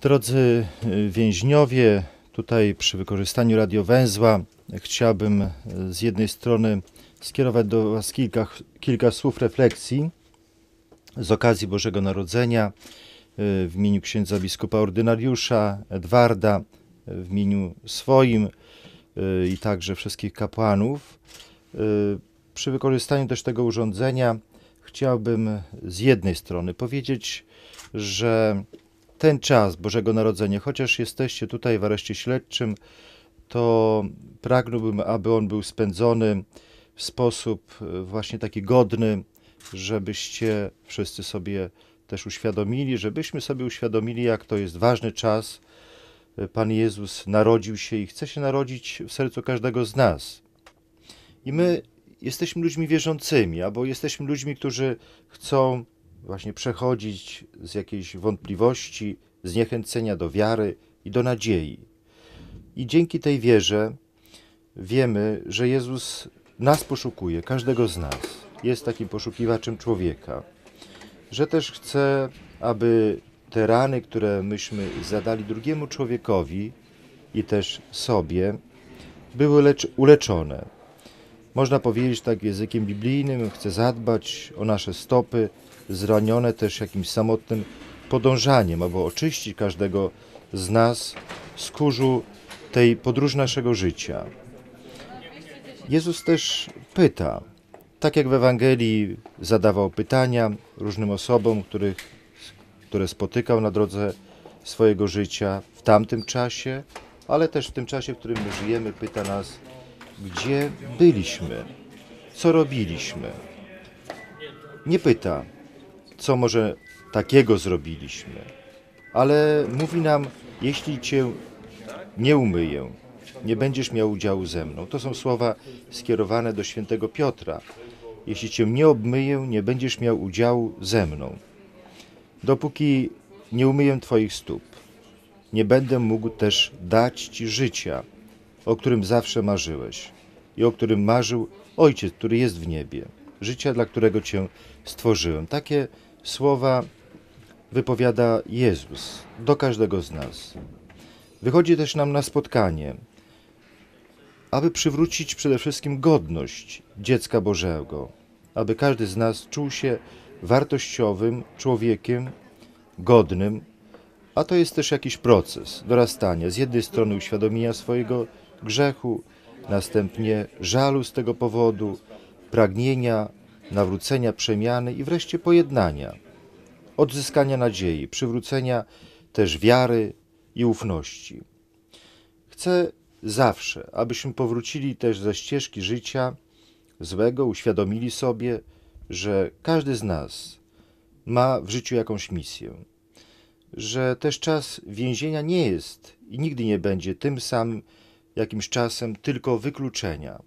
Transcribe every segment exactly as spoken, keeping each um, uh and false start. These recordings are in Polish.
Drodzy więźniowie, tutaj przy wykorzystaniu radiowęzła chciałbym z jednej strony skierować do Was kilka, kilka słów refleksji z okazji Bożego Narodzenia w imieniu księdza biskupa ordynariusza Edwarda, w imieniu swoim i także wszystkich kapłanów. Przy wykorzystaniu też tego urządzenia chciałbym z jednej strony powiedzieć, że ten czas Bożego Narodzenia, chociaż jesteście tutaj w areszcie śledczym, to pragnąłbym, aby on był spędzony w sposób właśnie taki godny, żebyście wszyscy sobie też uświadomili, żebyśmy sobie uświadomili, jak to jest ważny czas. Pan Jezus narodził się i chce się narodzić w sercu każdego z nas. I my jesteśmy ludźmi wierzącymi, albo jesteśmy ludźmi, którzy chcą właśnie przechodzić z jakiejś wątpliwości, zniechęcenia do wiary i do nadziei. I dzięki tej wierze wiemy, że Jezus nas poszukuje, każdego z nas. Jest takim poszukiwaczem człowieka. Że też chce, aby te rany, które myśmy zadali drugiemu człowiekowi i też sobie, były lecz, uleczone. Można powiedzieć tak językiem biblijnym, chce zadbać o nasze stopy, zranione też jakimś samotnym podążaniem, aby oczyścić każdego z nas z kurzu tej podróży naszego życia. Jezus też pyta, tak jak w Ewangelii zadawał pytania różnym osobom, których, które spotykał na drodze swojego życia w tamtym czasie, ale też w tym czasie, w którym my żyjemy, pyta nas, gdzie byliśmy, co robiliśmy. Nie pyta, co może takiego zrobiliśmy, ale mówi nam, jeśli Cię nie umyję, nie będziesz miał udziału ze mną. To są słowa skierowane do świętego Piotra. Jeśli Cię nie obmyję, nie będziesz miał udziału ze mną. Dopóki nie umyję Twoich stóp, nie będę mógł też dać Ci życia, o którym zawsze marzyłeś i o którym marzył Ojciec, który jest w niebie. Życia, dla którego Cię stworzyłem. Takie słowa wypowiada Jezus do każdego z nas. Wychodzi też nam na spotkanie, aby przywrócić przede wszystkim godność dziecka Bożego, aby każdy z nas czuł się wartościowym człowiekiem, godnym, a to jest też jakiś proces dorastania. Z jednej strony uświadomienia swojego grzechu, następnie żalu z tego powodu, pragnienia, nawrócenia, przemiany i wreszcie pojednania, odzyskania nadziei, przywrócenia też wiary i ufności. Chcę zawsze, abyśmy powrócili też ze ścieżki życia złego, uświadomili sobie, że każdy z nas ma w życiu jakąś misję, że też czas więzienia nie jest i nigdy nie będzie tym samym jakimś czasem tylko wykluczenia.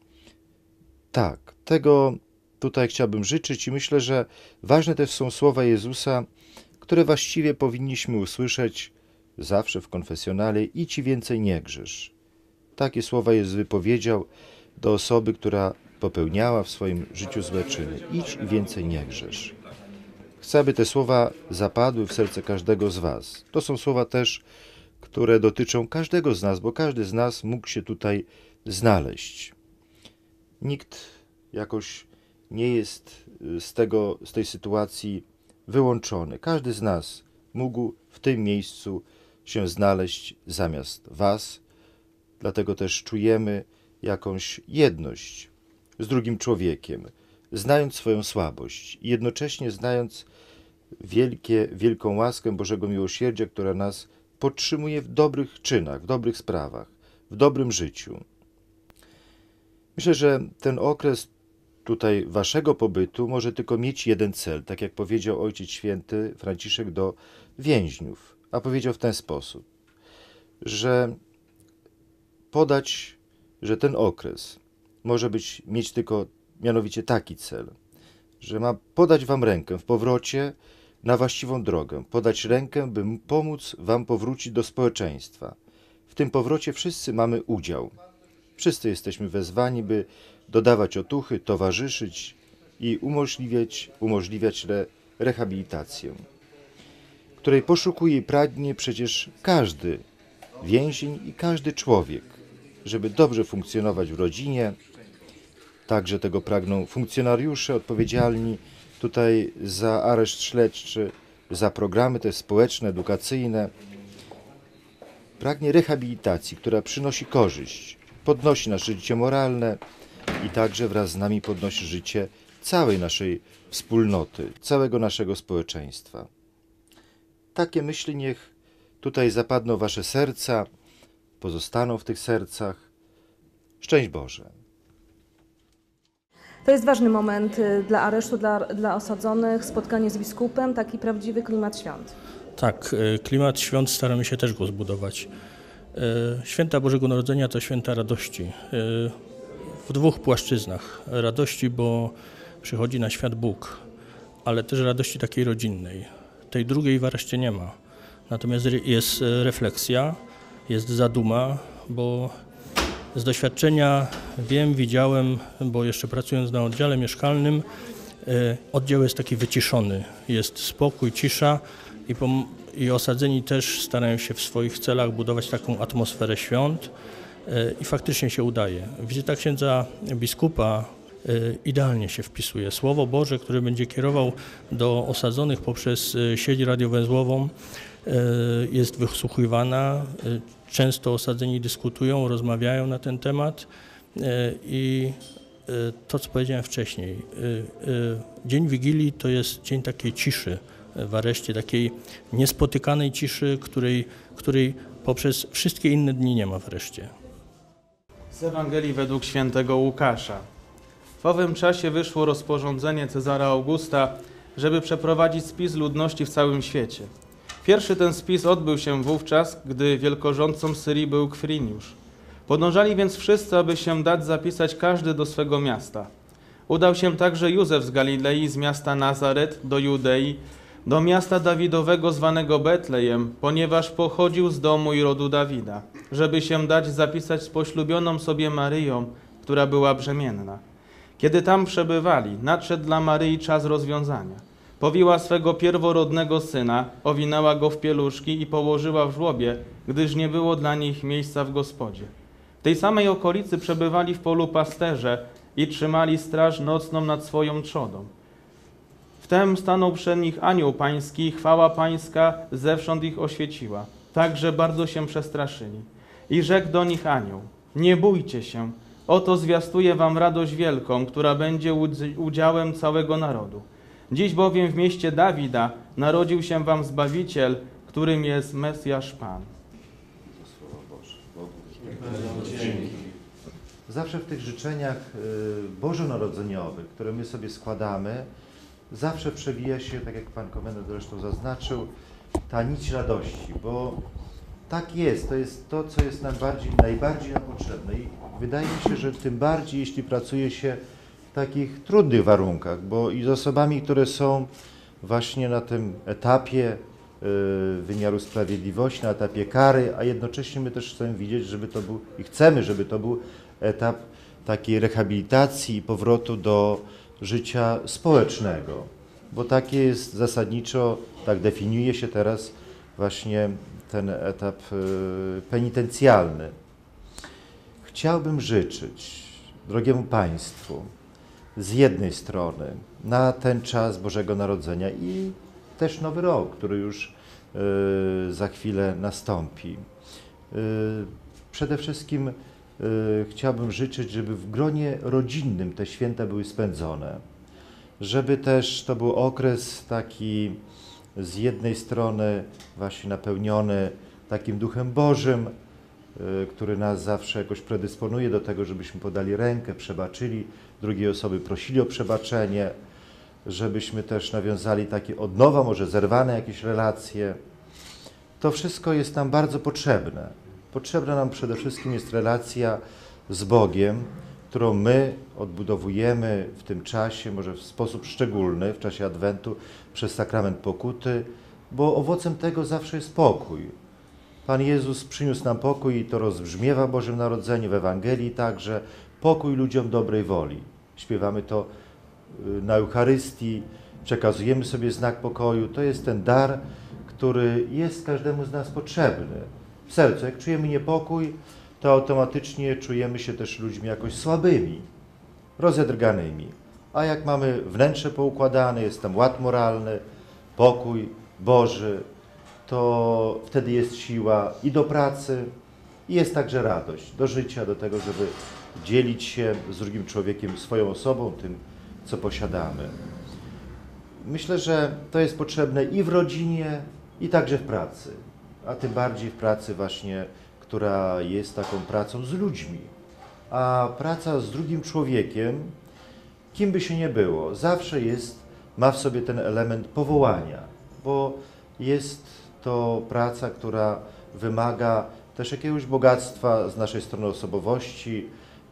Tak, tego tutaj chciałbym życzyć i myślę, że ważne też są słowa Jezusa, które właściwie powinniśmy usłyszeć zawsze w konfesjonale: idź i więcej nie grzesz. Takie słowa Jezus wypowiedział do osoby, która popełniała w swoim życiu złe czyny. Idź i więcej nie grzesz. Chcę, aby te słowa zapadły w serce każdego z was. To są słowa też, które dotyczą każdego z nas, bo każdy z nas mógł się tutaj znaleźć. Nikt jakoś nie jest z, tego, z tej sytuacji wyłączony. Każdy z nas mógł w tym miejscu się znaleźć zamiast was. Dlatego też czujemy jakąś jedność z drugim człowiekiem, znając swoją słabość i jednocześnie znając wielkie, wielką łaskę Bożego Miłosierdzia, która nas podtrzymuje w dobrych czynach, w dobrych sprawach, w dobrym życiu. Myślę, że ten okres tutaj waszego pobytu może tylko mieć jeden cel, tak jak powiedział Ojciec Święty Franciszek do więźniów, a powiedział w ten sposób, że podać, że ten okres może być, mieć tylko mianowicie taki cel, że ma podać wam rękę w powrocie na właściwą drogę, podać rękę, by pomóc wam powrócić do społeczeństwa. W tym powrocie wszyscy mamy udział. Wszyscy jesteśmy wezwani, by dodawać otuchy, towarzyszyć i umożliwiać, umożliwiać re, rehabilitację. której poszukuje i pragnie przecież każdy więzień i każdy człowiek, żeby dobrze funkcjonować w rodzinie. Także tego pragną funkcjonariusze odpowiedzialni tutaj za areszt śledczy, za programy te społeczne, edukacyjne. Pragnie rehabilitacji, która przynosi korzyść, podnosi nasze życie moralne i także wraz z nami podnosi życie całej naszej wspólnoty, całego naszego społeczeństwa. Takie myśli niech tutaj zapadną wasze serca, pozostaną w tych sercach. Szczęść Boże. To jest ważny moment dla aresztu, dla, dla osadzonych, spotkanie z biskupem, taki prawdziwy klimat świąt. Tak, klimat świąt staramy się też go zbudować. Święta Bożego Narodzenia to święta radości. W dwóch płaszczyznach. Radości, bo przychodzi na świat Bóg, ale też radości takiej rodzinnej. Tej drugiej w areszcie nie ma. Natomiast jest refleksja, jest zaduma, bo z doświadczenia wiem, widziałem, bo jeszcze pracując na oddziale mieszkalnym, oddział jest taki wyciszony. Jest spokój, cisza i, i osadzeni też starają się w swoich celach budować taką atmosferę świąt i faktycznie się udaje. Wizyta księdza biskupa idealnie się wpisuje. Słowo Boże, które będzie kierował do osadzonych poprzez sieć radiowęzłową, jest wysłuchiwana. Często osadzeni dyskutują, rozmawiają na ten temat i to, co powiedziałem wcześniej, dzień Wigilii to jest dzień takiej ciszy w areszcie, takiej niespotykanej ciszy, której, której poprzez wszystkie inne dni nie ma w areszcie. Z Ewangelii według świętego Łukasza. W owym czasie wyszło rozporządzenie Cezara Augusta, żeby przeprowadzić spis ludności w całym świecie. Pierwszy ten spis odbył się wówczas, gdy wielkorządcą Syrii był Kwiriniusz. Podążali więc wszyscy, aby się dać zapisać każdy do swego miasta. Udał się także Józef z Galilei, z miasta Nazaret do Judei, do miasta Dawidowego zwanego Betlejem, ponieważ pochodził z domu i rodu Dawida, żeby się dać zapisać z poślubioną sobie Maryją, która była brzemienna. Kiedy tam przebywali, nadszedł dla Maryi czas rozwiązania. Powiła swego pierworodnego syna, owinęła go w pieluszki i położyła w żłobie, gdyż nie było dla nich miejsca w gospodzie. W tej samej okolicy przebywali w polu pasterze i trzymali straż nocną nad swoją trzodą. Wtem stanął przed nich anioł pański, chwała pańska zewsząd ich oświeciła. Także bardzo się przestraszyli. I rzekł do nich anioł: nie bójcie się, oto zwiastuję wam radość wielką, która będzie udziałem całego narodu. Dziś bowiem w mieście Dawida narodził się wam Zbawiciel, którym jest Mesjasz Pan. Zawsze w tych życzeniach bożonarodzeniowych, które my sobie składamy, zawsze przewija się, tak jak Pan Komendant zresztą zaznaczył, ta nić radości, bo tak jest, to jest to, co jest nam bardziej, najbardziej nam potrzebne i wydaje mi się, że tym bardziej, jeśli pracuje się w takich trudnych warunkach, bo i z osobami, które są właśnie na tym etapie wymiaru sprawiedliwości, na etapie kary, a jednocześnie my też chcemy widzieć, żeby to był i chcemy, żeby to był etap takiej rehabilitacji i powrotu do życia społecznego, bo takie jest zasadniczo, tak definiuje się teraz właśnie ten etap penitencjalny. Chciałbym życzyć drogiemu Państwu z jednej strony na ten czas Bożego Narodzenia i też Nowy Rok, który już y, za chwilę nastąpi. Y, przede wszystkim y, chciałbym życzyć, żeby w gronie rodzinnym te święta były spędzone, żeby też to był okres taki z jednej strony właśnie napełniony takim Duchem Bożym, y, który nas zawsze jakoś predysponuje do tego, żebyśmy podali rękę, przebaczyli drugiej osoby, prosili o przebaczenie, żebyśmy też nawiązali takie od nowa, może zerwane jakieś relacje. To wszystko jest nam bardzo potrzebne. Potrzebna nam przede wszystkim jest relacja z Bogiem, którą my odbudowujemy w tym czasie, może w sposób szczególny, w czasie Adwentu, przez sakrament pokuty, bo owocem tego zawsze jest pokój. Pan Jezus przyniósł nam pokój i to rozbrzmiewa w Bożym Narodzeniu, w Ewangelii także, pokój ludziom dobrej woli. Śpiewamy to na Eucharystii, przekazujemy sobie znak pokoju. To jest ten dar, który jest każdemu z nas potrzebny. W sercu, jak czujemy niepokój, to automatycznie czujemy się też ludźmi jakoś słabymi, rozedrganymi. A jak mamy wnętrze poukładane, jest tam ład moralny, pokój Boży, to wtedy jest siła i do pracy, i jest także radość do życia, do tego, żeby dzielić się z drugim człowiekiem swoją osobą, tym, co posiadamy. Myślę, że to jest potrzebne i w rodzinie, i także w pracy, a tym bardziej w pracy właśnie, która jest taką pracą z ludźmi. A praca z drugim człowiekiem, kim by się nie było, zawsze jest, ma w sobie ten element powołania, bo jest to praca, która wymaga też jakiegoś bogactwa z naszej strony osobowości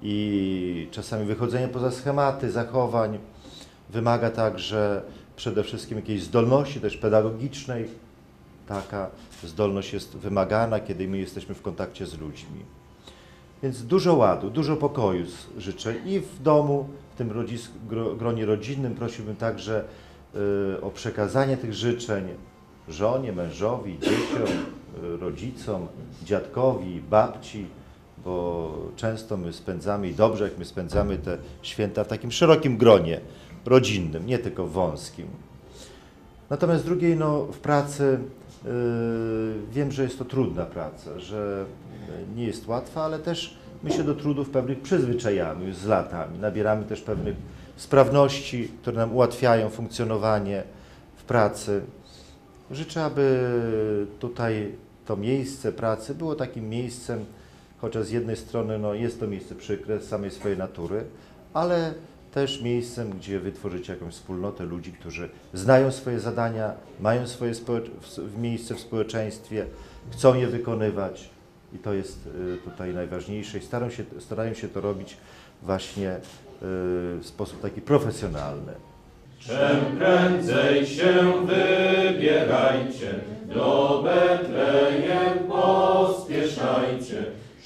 i czasami wychodzenia poza schematy zachowań. Wymaga także przede wszystkim jakiejś zdolności też pedagogicznej. Taka zdolność jest wymagana, kiedy my jesteśmy w kontakcie z ludźmi. Więc dużo ładu, dużo pokoju życzę i w domu, w tym rodzic, gronie rodzinnym. Prosiłbym także y, o przekazanie tych życzeń żonie, mężowi, dzieciom, y, rodzicom, dziadkowi, babci, bo często my spędzamy i dobrze, jak my spędzamy te święta w takim szerokim gronie rodzinnym, nie tylko wąskim. Natomiast z drugiej, no, w pracy yy, wiem, że jest to trudna praca, że nie jest łatwa, ale też my się do trudów pewnych przyzwyczajamy już z latami. Nabieramy też pewnych sprawności, które nam ułatwiają funkcjonowanie w pracy. Życzę, aby tutaj to miejsce pracy było takim miejscem, chociaż z jednej strony no, jest to miejsce przykre z samej swojej natury, ale też miejscem, gdzie wytworzycie jakąś wspólnotę ludzi, którzy znają swoje zadania, mają swoje miejsce w społeczeństwie, chcą je wykonywać i to jest tutaj najważniejsze i starają się, starają się to robić właśnie w sposób taki profesjonalny. Czem prędzej się wybierajcie, do Betlejem pospieszajcie,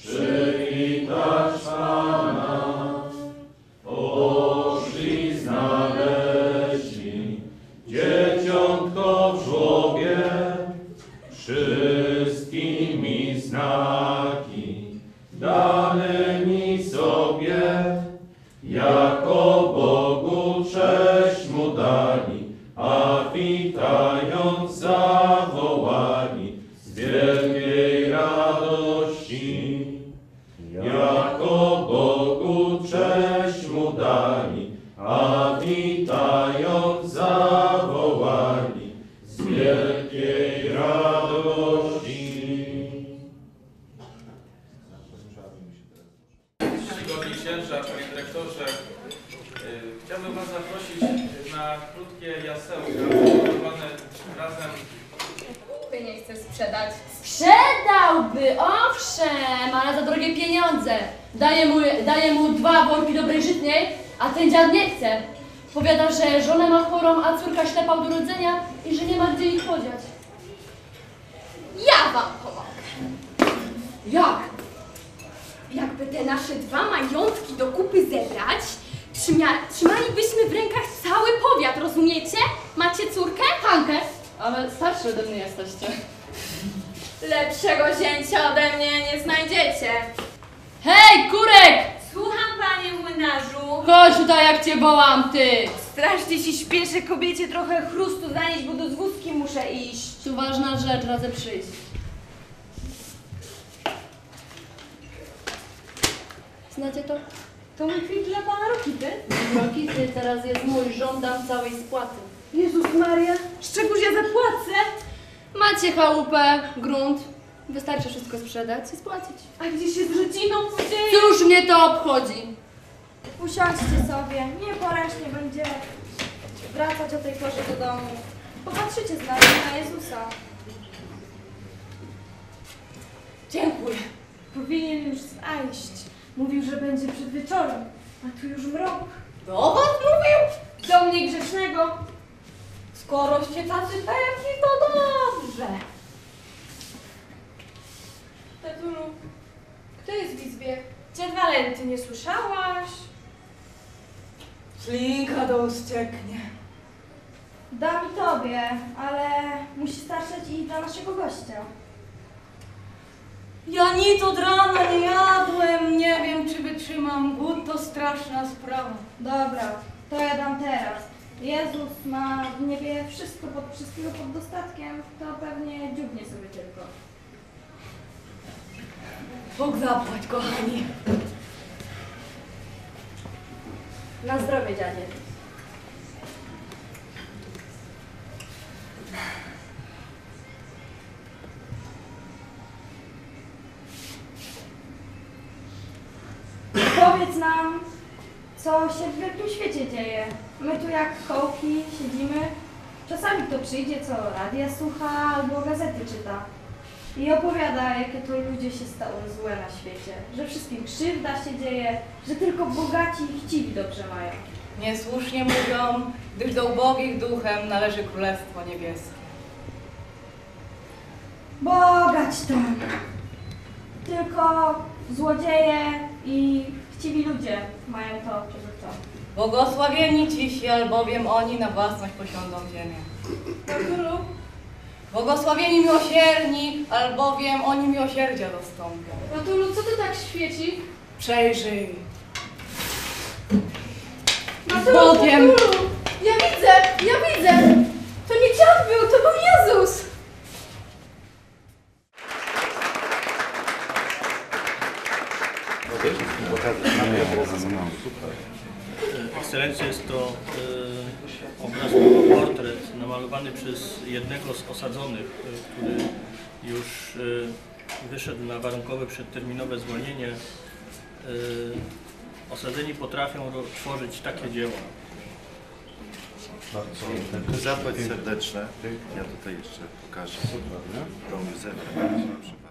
przywitać Pana. Poszli, znaleźli dzieciątko w żłobie, wszystkimi znaki danymi sobie, jako Bogu cześć mu dali, a witając zawołali z wielkiej radości. Jako Bogu cześć mu dali, a witając zawołali z wielkiej radości. Czcigodni księża, panie dyrektorze, yy, chciałbym was zaprosić na krótkie jasełka przygotowane razem. Ty nie chcesz sprzedać. Sprzedałby, owszem, ale za drogie pieniądze. Daję mu, daję mu dwa worki dobrej żytniej, a ten dziad nie chce. Powiada, że żonę ma chorą, a córka ślepa od urodzenia i że nie ma gdzie ich podziać. Ja wam pomogę. Jak? Jakby te nasze dwa majątki do kupy zebrać, trzymia, trzymalibyśmy w rękach cały powiat, rozumiecie? Macie córkę? Hankę, ale starszy ode mnie jesteście. Lepszego zięcia ode mnie nie znajdziecie. Hej, Kurek! Słucham, panie młynarzu. Chodź tutaj, jak cię wołam, ty! Strasznie się śpieszę kobiecie trochę chrustu zanieść, bo do zwózki muszę iść. Tu ważna rzecz, radzę przyjść. Znacie to? To mój kwit dla pana Rokity. Rokity, teraz jest mój, żądam całej spłaty. Jezus Maria, z czegoż ja zapłacę? Macie chałupę, grunt. Wystarczy wszystko sprzedać i spłacić. A gdzie się z rodziną podzieje? Cóż mnie to obchodzi? Usiądźcie sobie, nieporęcznie będzie wracać o tej porze do domu. Popatrzycie z nami na Jezusa. Dziękuję. Powinien już zajść. Mówił, że będzie przed wieczorem, a tu już mrok. Do was mówił? Do mnie grzecznego. Skoroście tacy pewni, to dobrze. Tatulu, kto jest w izbie? Dziad Walenty, nie słyszałaś? Ślinka do uścieknie. Dam i tobie, ale musi starczyć i dla naszego gościa. Ja nic od rana nie jadłem, nie wiem czy wytrzymam. Głód to straszna sprawa. Dobra, to ja dam teraz. Jezus ma w niebie wszystko pod, wszystkiego pod dostatkiem, to pewnie dziubnie sobie tylko. Bóg zapłać, kochani. Na zdrowie, dziadzie. Powiedz nam, co się w wielkim świecie dzieje. My tu jak kołki siedzimy. Czasami kto przyjdzie, co radia słucha albo gazety czyta. I opowiada, jakie to ludzie się stały złe na świecie. Że wszystkim krzywda się dzieje, że tylko bogaci i chciwi dobrze mają. Niesłusznie mówią, gdyż do ubogich duchem należy Królestwo Niebieskie. Bogać tam. Tylko złodzieje i chciwi ludzie mają to, czego chcą. Błogosławieni ci, albowiem oni na własność posiądą ziemię. Błogosławieni miłosierni, albowiem oni miłosierdzia dostąpią. Matulu, co to tak świeci? Przejrzyj. Matulu, Bogiem. Matulu! Ja widzę, ja widzę! To nie dziad był, to był Jezus! Ekscelencja, jest to e, obraz, portret namalowany przez jednego z osadzonych, e, który już e, wyszedł na warunkowe przedterminowe zwolnienie. E, osadzeni potrafią ro- tworzyć takie dzieła. Zapłać serdeczne. Ja tutaj jeszcze pokażę. Tą Józefę.